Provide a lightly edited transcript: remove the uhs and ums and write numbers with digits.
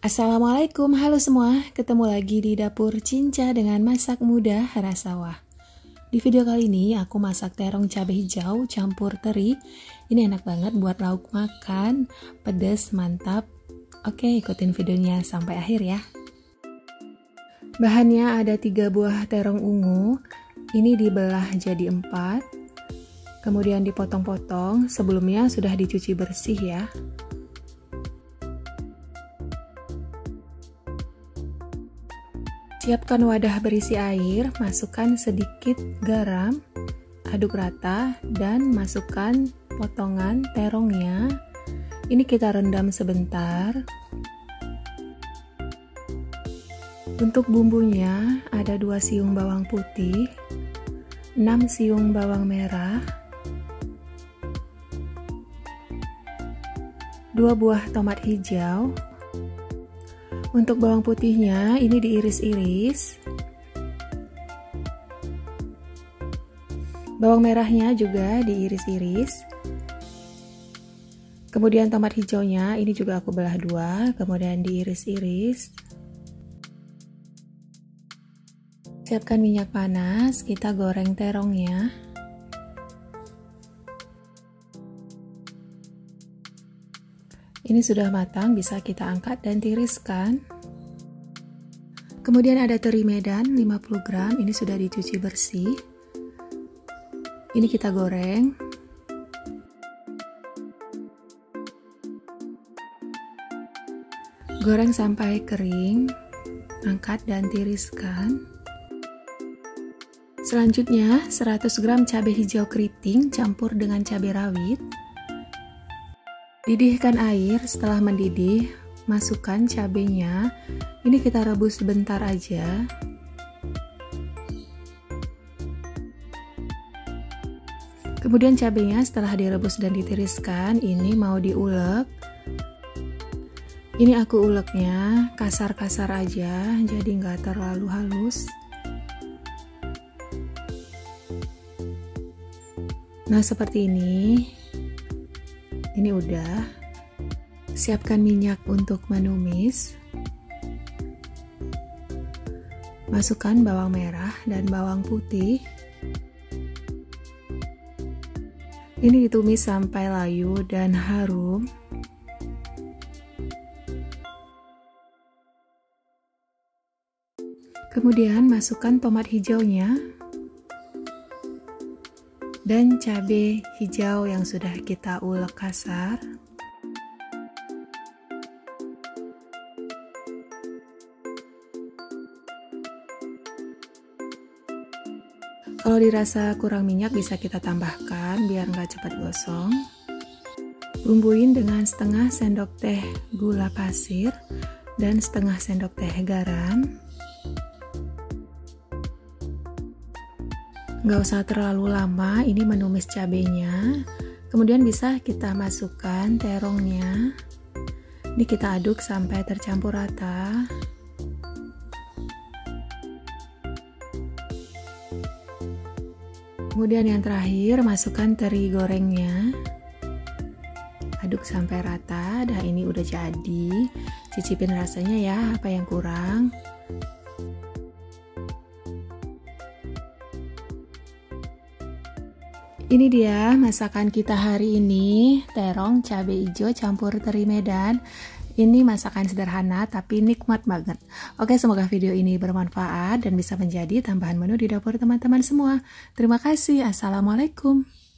Assalamualaikum, halo semua. Ketemu lagi di dapur Cinca dengan masak mudah rasa wah. Di video kali ini aku masak terong cabai hijau campur teri. Ini enak banget buat lauk makan, pedas mantap. Oke, ikutin videonya sampai akhir ya. Bahannya ada 3 buah terong ungu. Ini dibelah jadi 4. Kemudian dipotong-potong, sebelumnya sudah dicuci bersih ya. Siapkan wadah berisi air, masukkan sedikit garam, aduk rata, dan masukkan potongan terongnya. Ini kita rendam sebentar. Untuk bumbunya ada 2 siung bawang putih, 6 siung bawang merah, 2 buah tomat hijau. Untuk bawang putihnya ini diiris-iris. Bawang merahnya juga diiris-iris. Kemudian tomat hijaunya ini juga aku belah 2, kemudian diiris-iris. Siapkan minyak panas, kita goreng terongnya. Ini sudah matang, bisa kita angkat dan tiriskan. Kemudian ada teri medan 50 gram, ini sudah dicuci bersih. Ini kita goreng. Goreng sampai kering, angkat dan tiriskan. Selanjutnya 100 gram cabai hijau keriting campur dengan cabai rawit. Didihkan air, setelah mendidih, masukkan cabenya. Ini kita rebus sebentar aja. Kemudian cabenya setelah direbus dan ditiriskan, ini mau diulek. Ini aku uleknya kasar-kasar aja, jadi nggak terlalu halus. Nah, seperti ini. Ini udah. Siapkan minyak untuk menumis. Masukkan bawang merah dan bawang putih. Ini ditumis sampai layu dan harum. Kemudian masukkan tomat hijaunya dan cabai hijau yang sudah kita ulek kasar. Kalau dirasa kurang minyak bisa kita tambahkan biar nggak cepat gosong. Bumbuin dengan setengah sendok teh gula pasir dan setengah sendok teh garam. Nggak usah terlalu lama, ini menumis cabenya. Kemudian bisa kita masukkan terongnya. Ini kita aduk sampai tercampur rata. Kemudian yang terakhir, masukkan teri gorengnya. Aduk sampai rata. Dah, ini udah jadi. Cicipin rasanya ya, apa yang kurang. Ini dia masakan kita hari ini, terong cabai hijau campur teri medan. Ini masakan sederhana tapi nikmat banget. Oke, semoga video ini bermanfaat dan bisa menjadi tambahan menu di dapur teman-teman semua. Terima kasih. Assalamualaikum.